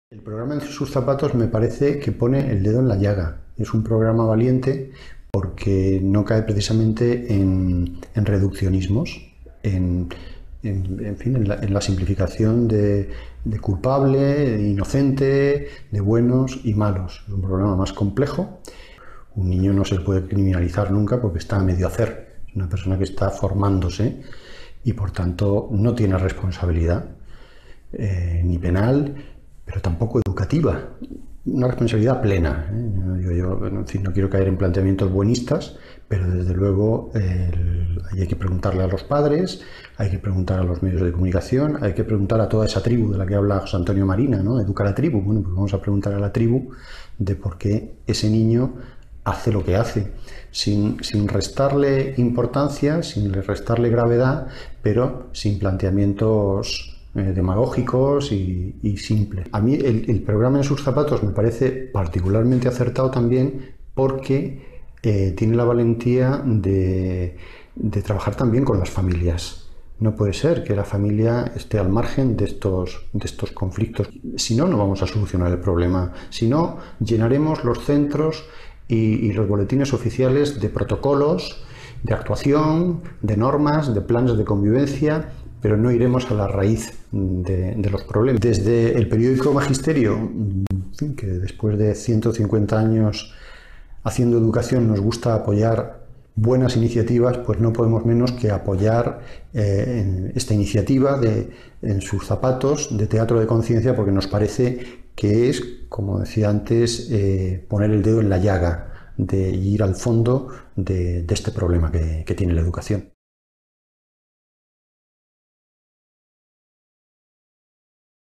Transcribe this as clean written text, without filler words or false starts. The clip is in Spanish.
El programa En sus zapatos me parece que pone el dedo en la llaga. Es un programa valiente porque no cae precisamente en reduccionismos, en fin, en la simplificación de culpable, de inocente, de buenos y malos. Es un programa más complejo. Un niño no se le puede criminalizar nunca porque está a medio hacer. Es una persona que está formándose y por tanto no tiene responsabilidad ni penal, pero tampoco educativa. Una responsabilidad plena. En fin, no quiero caer en planteamientos buenistas, pero desde luego hay que preguntarle a los padres, hay que preguntar a los medios de comunicación, hay que preguntar a toda esa tribu de la que habla José Antonio Marina, ¿no? Educa a la tribu. Bueno, pues vamos a preguntar a la tribu de por qué ese niño hace lo que hace, sin restarle importancia, sin restarle gravedad, pero sin planteamientos demagógicos y simples. A mí el programa En sus zapatos me parece particularmente acertado también porque tiene la valentía de trabajar también con las familias. No puede ser que la familia esté al margen de estos conflictos. Si no, no vamos a solucionar el problema. Si no, llenaremos los centros y los boletines oficiales de protocolos, de actuación, de normas, de planes de convivencia, pero no iremos a la raíz de los problemas. Desde el periódico Magisterio, que después de 150 años haciendo educación nos gusta apoyar buenas iniciativas, pues no podemos menos que apoyar esta iniciativa de En sus zapatos, de teatro de conciencia, porque nos parece que es, como decía antes, poner el dedo en la llaga, de ir al fondo de este problema que tiene la educación.